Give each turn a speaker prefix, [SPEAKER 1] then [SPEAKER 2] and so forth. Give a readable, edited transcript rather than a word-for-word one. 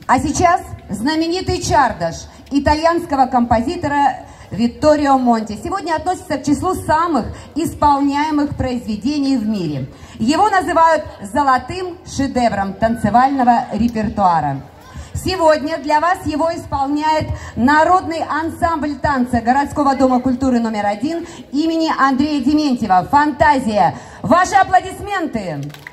[SPEAKER 1] А сейчас знаменитый чардаш итальянского композитора Витторио Монти сегодня относится к числу самых исполняемых произведений в мире. Его называют золотым шедевром танцевального репертуара. Сегодня для вас его исполняет народный ансамбль танца городского дома культуры номер 1 имени Андрея Дементьева «Фантазия». Ваши аплодисменты!